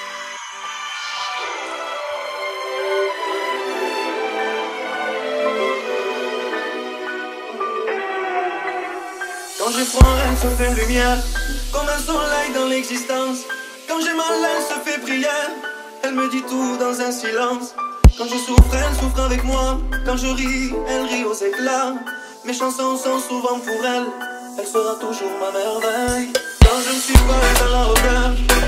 Quand j'ai froid, elle se fait lumière, comme un soleil dans l'existence. Quand j'ai mal, elle se fait prière, elle me dit tout dans un silence. Quand je souffre, elle souffre avec moi. Quand je ris, elle rit aux éclats. Mes chansons sont souvent pour elle, elle sera toujours ma merveille. Quand je ne suis pas, elle a la hauteur.